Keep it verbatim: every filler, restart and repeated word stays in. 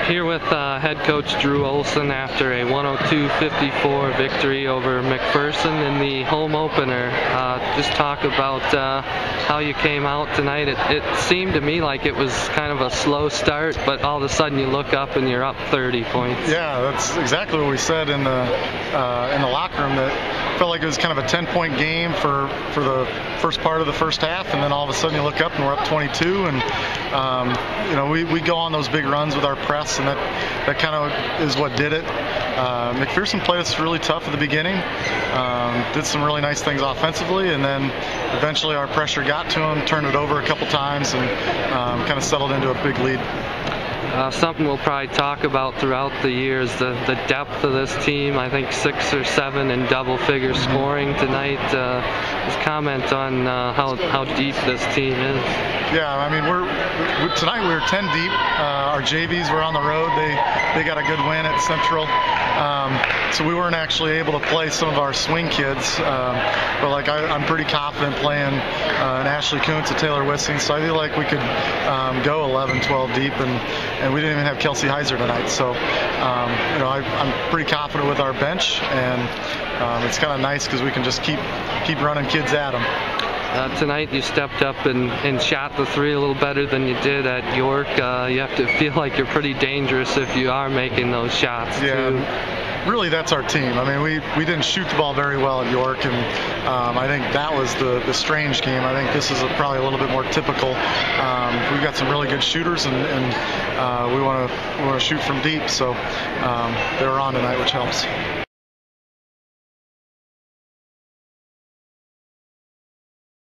Here with uh, head coach Drew Olson after a one oh two fifty-four victory over McPherson in the home opener. Uh, just talk about uh, how you came out tonight. It, it seemed to me like it was kind of a slow start, but all of a sudden you look up and you're up thirty points. Yeah, that's exactly what we said in the uh, in the locker room. That felt like it was kind of a ten-point game for for the first part of the first half, and then all of a sudden you look up and we're up twenty-two, and um, you know we, we go on those big runs with our press, and that that kind of is what did it. Uh, McPherson played us really tough at the beginning, um, did some really nice things offensively, and then eventually our pressure got to them, turned it over a couple times, and um, kind of settled into a big lead. Uh, something we'll probably talk about throughout the years, the, the depth of this team. I think six or seven in double-figure scoring tonight. Uh, just comment on uh, how, how deep this team is. Yeah, I mean, we're we, tonight we were ten deep. Uh, our J Vs were on the road. They they got a good win at Central, um, so we weren't actually able to play some of our swing kids. Um, but like I, I'm pretty confident playing uh, an Ashley Kuntz, a Taylor Wissing, so I feel like we could um, go eleven, twelve deep, and and we didn't even have Kelsey Heiser tonight. So um, you know I, I'm pretty confident with our bench, and um, it's kind of nice because we can just keep keep running kids at them. Uh, tonight you stepped up and, and shot the three a little better than you did at York. Uh, you have to feel like you're pretty dangerous if you are making those shots. Yeah. Too. Really, that's our team. I mean, we, we didn't shoot the ball very well at York, and um, I think that was the, the strange game. I think this is a, probably a little bit more typical. Um, we've got some really good shooters, and, and uh, we want to we want to shoot from deep, so um, they were on tonight, which helps.